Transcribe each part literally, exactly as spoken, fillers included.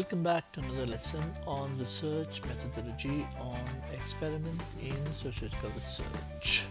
Welcome back to another lesson on research methodology on experiment in sociological research.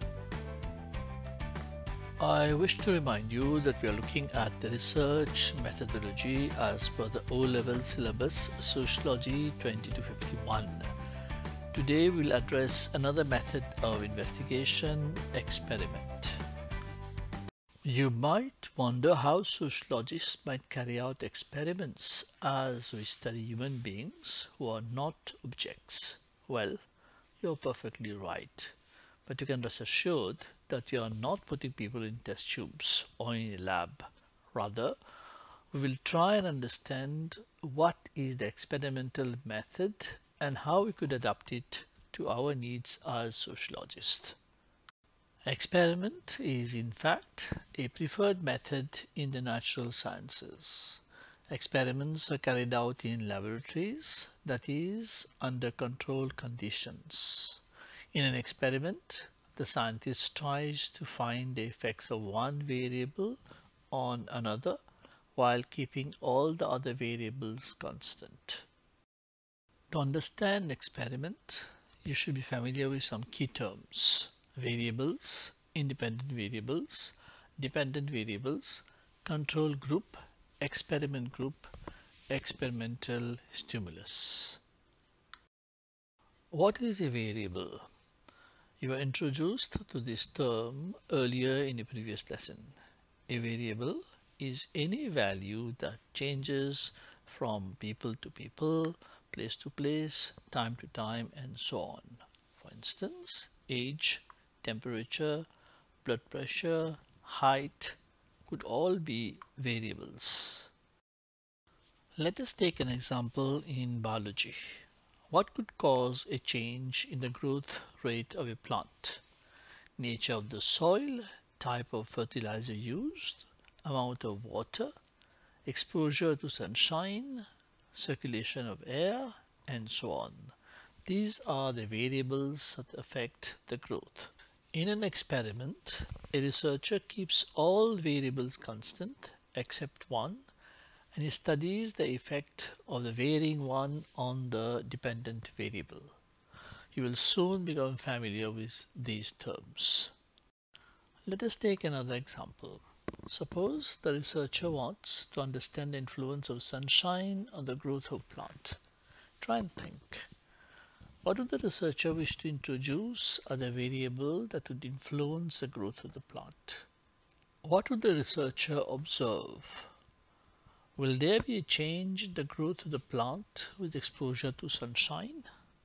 I wish to remind you that we are looking at the research methodology as per the O-level syllabus Sociology twenty-two fifty-one. Today we'll address another method of investigation, experiment. You might wonder how sociologists might carry out experiments as we study human beings who are not objects. Well, you're perfectly right, but you can rest assured that you are not putting people in test tubes or in a lab. Rather, we will try and understand what is the experimental method and how we could adapt it to our needs as sociologists. Experiment is in fact a preferred method in the natural sciences. Experiments are carried out in laboratories, that is, under controlled conditions. In an experiment, the scientist tries to find the effects of one variable on another while keeping all the other variables constant. To understand experiment, you should be familiar with some key terms: variables, independent variables, dependent variables, control group, experiment group, experimental stimulus. What is a variable? You were introduced to this term earlier in a previous lesson. A variable is any value that changes from people to people, place to place, time to time, and so on. For instance, age, temperature, blood pressure, height could all be variables. Let us take an example in biology. What could cause a change in the growth rate of a plant? Nature of the soil, type of fertilizer used, amount of water, exposure to sunshine, circulation of air, and so on. These are the variables that affect the growth. In an experiment, a researcher keeps all variables constant except one, and he studies the effect of the varying one on the dependent variable. You will soon become familiar with these terms. Let us take another example. Suppose the researcher wants to understand the influence of sunshine on the growth of plant. Try and think. What would the researcher wish to introduce as a variable that would influence the growth of the plant? What would the researcher observe? Will there be a change in the growth of the plant with exposure to sunshine?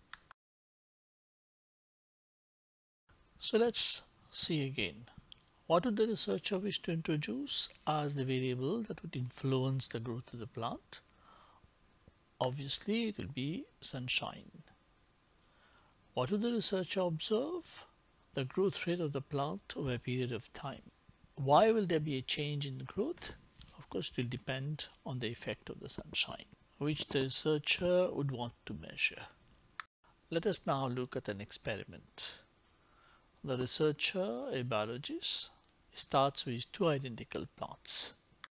So let's see again. What would the researcher wish to introduce as the variable that would influence the growth of the plant? Obviously, it will be sunshine. What would the researcher observe? The growth rate of the plant over a period of time. Why will there be a change in growth? Of course, it will depend on the effect of the sunshine, which the researcher would want to measure. Let us now look at an experiment. The researcher, a biologist, starts with two identical plants.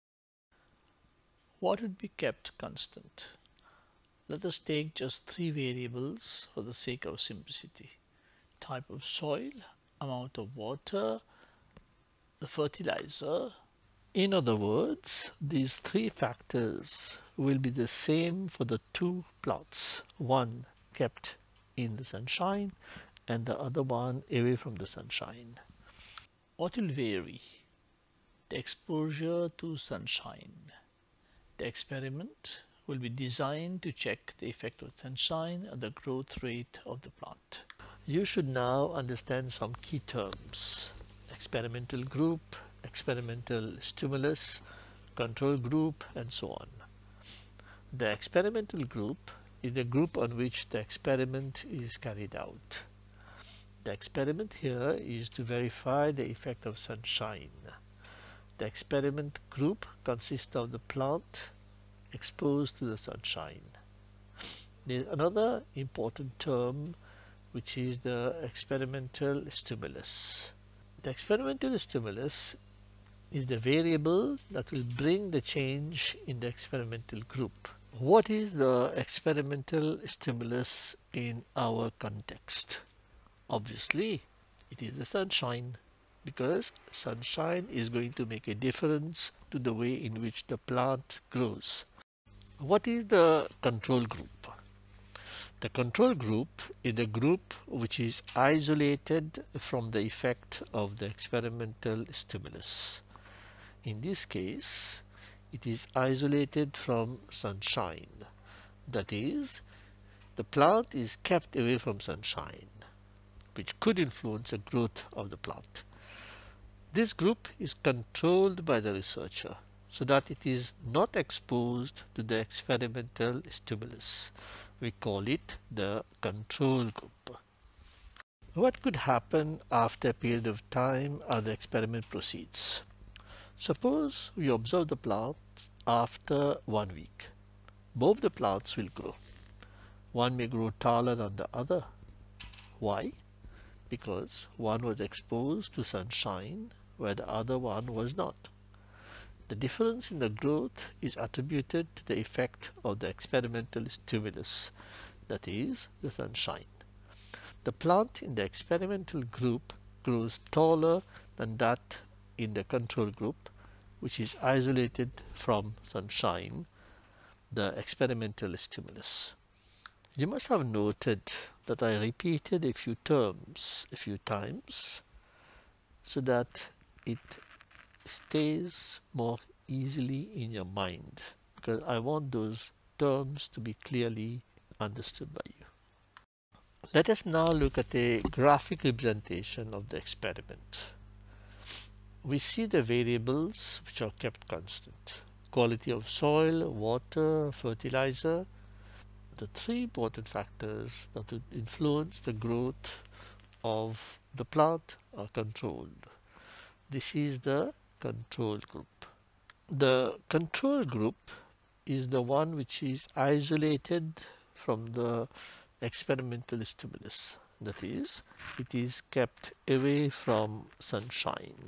What would be kept constant? Let us take just three variables for the sake of simplicity: type of soil, amount of water, the fertilizer. In other words, these three factors will be the same for the two plants, one kept in the sunshine and the other one away from the sunshine. What will vary? The exposure to sunshine. The experiment will be designed to check the effect of sunshine on the growth rate of the plant. You should now understand some key terms: experimental group, experimental stimulus, control group, and so on. The experimental group is the group on which the experiment is carried out. The experiment here is to verify the effect of sunshine. The experiment group consists of the plant exposed to the sunshine. There is another important term, which is the experimental stimulus. The experimental stimulus is the variable that will bring the change in the experimental group. What is the experimental stimulus in our context? Obviously, it is the sunshine, because sunshine is going to make a difference to the way in which the plant grows. What is the control group? The control group is the group which is isolated from the effect of the experimental stimulus. In this case, it is isolated from sunshine. That is, the plant is kept away from sunshine, which could influence the growth of the plant. This group is controlled by the researcher so that it is not exposed to the experimental stimulus. We call it the control group. What could happen after a period of time as the experiment proceeds? Suppose we observe the plant after one week. Both the plants will grow. One may grow taller than the other. Why? Because one was exposed to sunshine where the other one was not. The difference in the growth is attributed to the effect of the experimental stimulus, that is, the sunshine. The plant in the experimental group grows taller than that in the control group, which is isolated from sunshine, the experimental stimulus. You must have noted that I repeated a few terms a few times so that it stays more easily in your mind, because I want those terms to be clearly understood by you. Let us now look at a graphic representation of the experiment. We see the variables which are kept constant: quality of soil, water, fertilizer. The three important factors that would influence the growth of the plant are controlled. This is the control group. The control group is the one which is isolated from the experimental stimulus. That is, it is kept away from sunshine.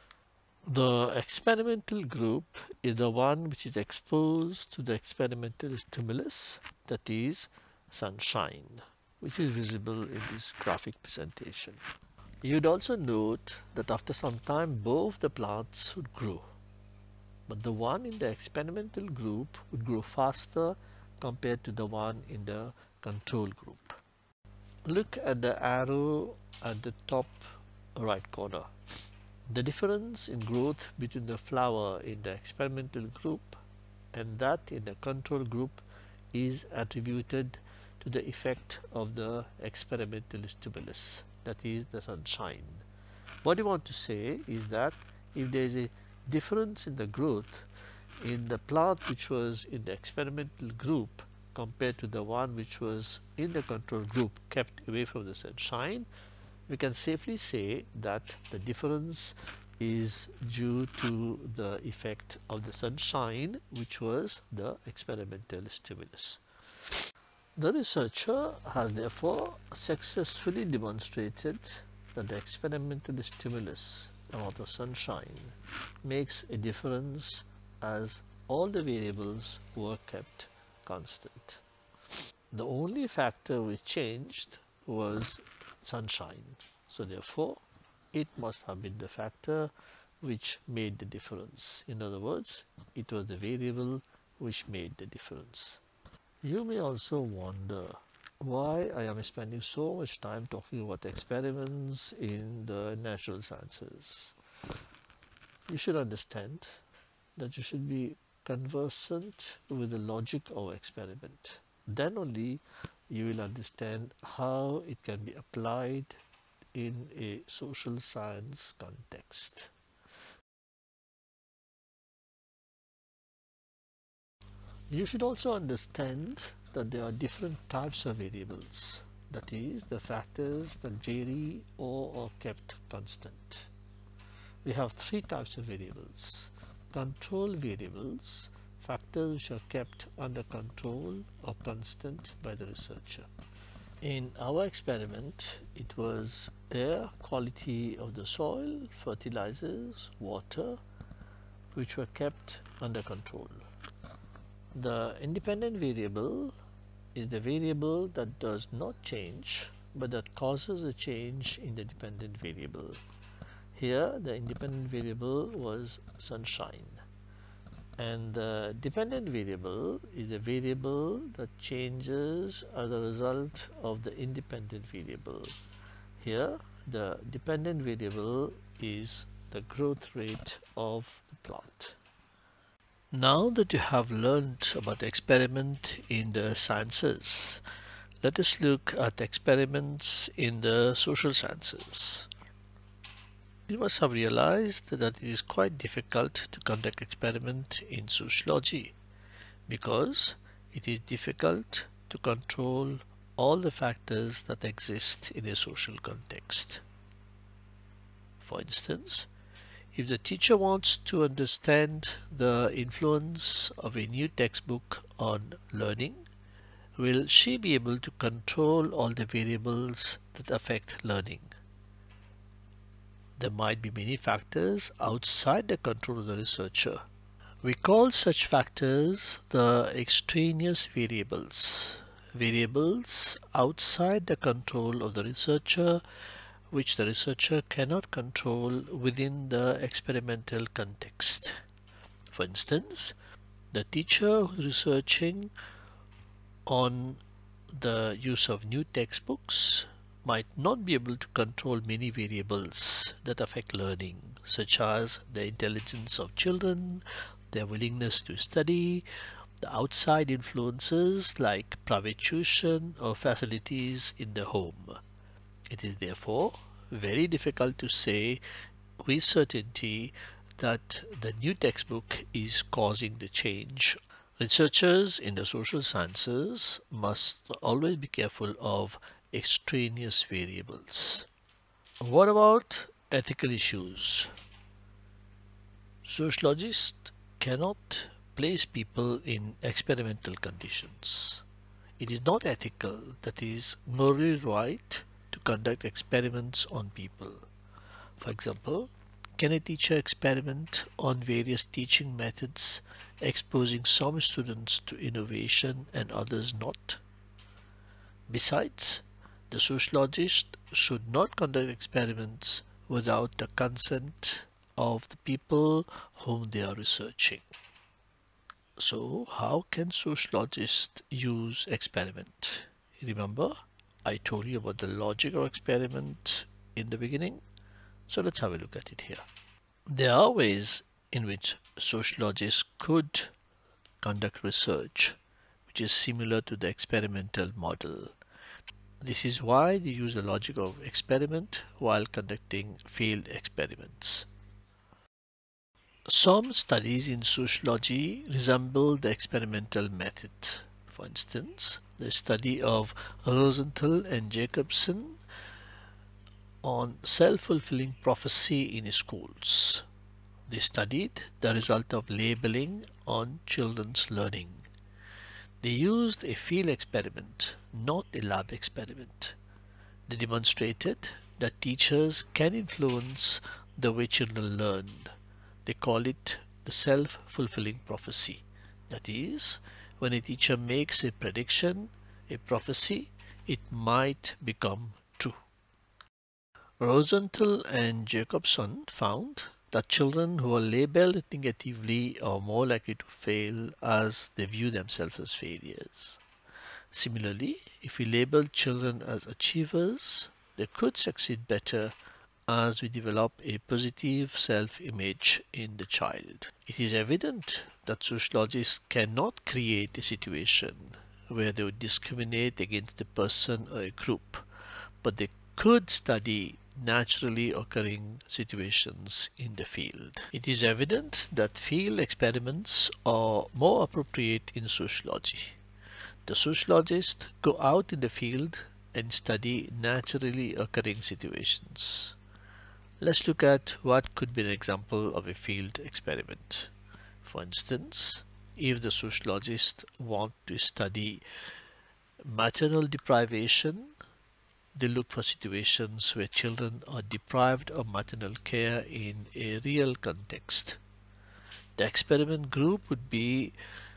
The experimental group is the one which is exposed to the experimental stimulus, that is, sunshine, which is visible in this graphic presentation. You'd also note that after some time both the plants would grow, but the one in the experimental group would grow faster compared to the one in the control group. Look at the arrow at the top right corner. The difference in growth between the flower in the experimental group and that in the control group is attributed to the effect of the experimental stimulus, that is, the sunshine. What you want to say is that if there is a difference in the growth in the plant which was in the experimental group compared to the one which was in the control group kept away from the sunshine, we can safely say that the difference is due to the effect of the sunshine, which was the experimental stimulus. The researcher has therefore successfully demonstrated that the experimental stimulus, amount of sunshine, makes a difference as all the variables were kept constant. The only factor which changed was sunshine. So therefore, it must have been the factor which made the difference. In other words, it was the variable which made the difference. You may also wonder why I am spending so much time talking about experiments in the natural sciences. You should understand that you should be conversant with the logic of experiment. Then only you will understand how it can be applied in a social science context. You should also understand that there are different types of variables, that is, the factors that vary or are kept constant. We have three types of variables: control variables, factors which are kept under control or constant by the researcher. In our experiment, it was air, quality of the soil, fertilizers, water, which were kept under control. The independent variable is the variable that does not change but that causes a change in the dependent variable. Here the independent variable was sunshine, and the dependent variable is a variable that changes as a result of the independent variable. Here the dependent variable is the growth rate of the plant. Now that you have learned about the experiment in the sciences, let us look at experiments in the social sciences. You must have realized that it is quite difficult to conduct experiment in sociology because it is difficult to control all the factors that exist in a social context. For instance, if the teacher wants to understand the influence of a new textbook on learning, will she be able to control all the variables that affect learning? There might be many factors outside the control of the researcher. We call such factors the extraneous variables, variables outside the control of the researcher, which the researcher cannot control within the experimental context. For instance, the teacher who is researching on the use of new textbooks might not be able to control many variables that affect learning, such as the intelligence of children, their willingness to study, the outside influences like private tuition or facilities in the home. It is therefore very difficult to say with certainty that the new textbook is causing the change. Researchers in the social sciences must always be careful of extraneous variables. What about ethical issues? Sociologists cannot place people in experimental conditions. It is not ethical, that is, morally right to conduct experiments on people. For example, can a teacher experiment on various teaching methods, exposing some students to innovation and others not? Besides, the sociologist should not conduct experiments without the consent of the people whom they are researching. So, how can sociologists use experiment? Remember, I told you about the logic of experiment in the beginning. So let's have a look at it here. There are ways in which sociologists could conduct research which is similar to the experimental model. This is why they use the logic of experiment while conducting field experiments. Some studies in sociology resemble the experimental method. For instance, the study of Rosenthal and Jacobson on self-fulfilling prophecy in schools. They studied the result of labeling on children's learning. They used a field experiment, not a lab experiment. They demonstrated that teachers can influence the way children learn. They call it the self-fulfilling prophecy. That is, when a teacher makes a prediction, a prophecy, it might become true. Rosenthal and Jacobson found that children who are labeled negatively are more likely to fail as they view themselves as failures. Similarly, if we label children as achievers, they could succeed better as we develop a positive self-image in the child. It is evident that sociologists cannot create a situation where they would discriminate against a person or a group, but they could study naturally occurring situations in the field. It is evident that field experiments are more appropriate in sociology. The sociologists go out in the field and study naturally occurring situations. Let's look at what could be an example of a field experiment. For instance, if the sociologists want to study maternal deprivation, they look for situations where children are deprived of maternal care in a real context. The experiment group would be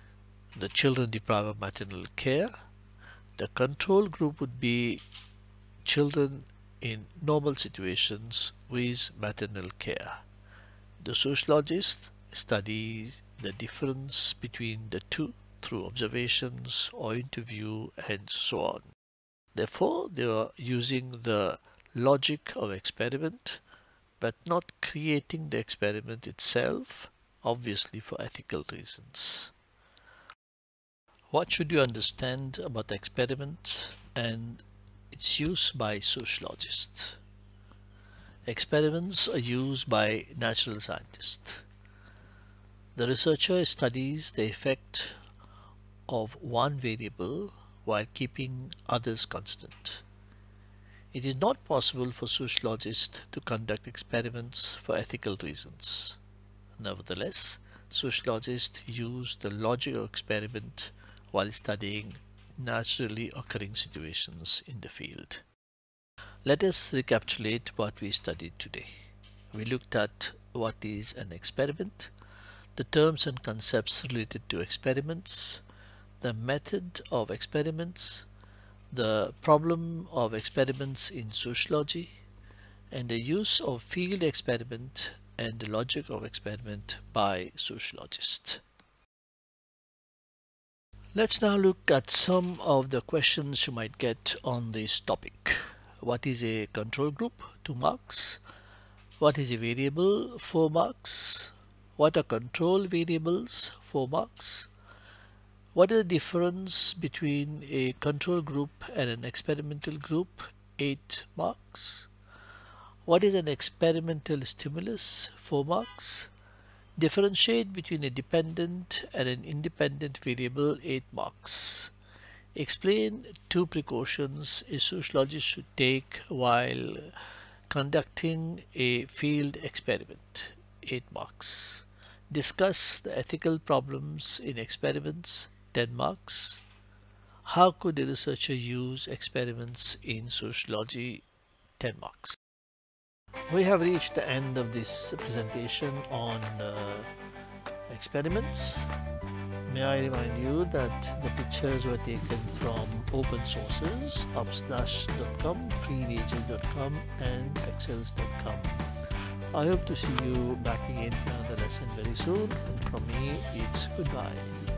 the children deprived of maternal care. The control group would be children in normal situations with maternal care. The sociologist studies the difference between the two through observations or interview and so on. Therefore, they are using the logic of experiment but not creating the experiment itself, obviously for ethical reasons. What should you understand about the experiment and its use by sociologists? Experiments are used by natural scientists. The researcher studies the effect of one variable while keeping others constant. It is not possible for sociologists to conduct experiments for ethical reasons. Nevertheless, sociologists use the logic of experiment while studying naturally occurring situations in the field. Let us recapitulate what we studied today. We looked at what is an experiment, the terms and concepts related to experiments, the method of experiments, the problem of experiments in sociology, and the use of field experiment and the logic of experiment by sociologists. Let's now look at some of the questions you might get on this topic. What is a control group? two marks. What is a variable? four marks. What are control variables? four marks. What is the difference between a control group and an experimental group? eight marks. What is an experimental stimulus? four marks. Differentiate between a dependent and an independent variable? eight marks. Explain two precautions a sociologist should take while conducting a field experiment? eight marks. Discuss the ethical problems in experiments? ten marks. How could a researcher use experiments in sociology? ten marks. We have reached the end of this presentation on uh, experiments. May I remind you that the pictures were taken from open sources, upslash dot com, free reagent dot com and pexels dot com. I hope to see you back again for another lesson very soon, and from me it's goodbye.